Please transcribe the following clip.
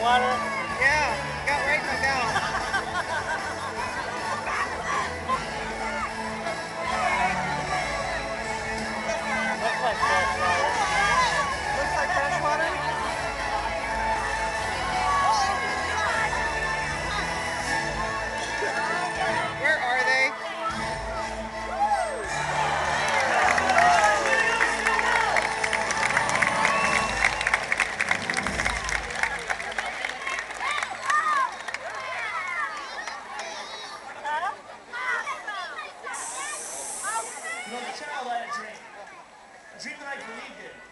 water? Yeah, got right in my mouth. Looks like fresh water. Looks like fresh water. Where are they? You know, the child had a dream. A dream that I believed in.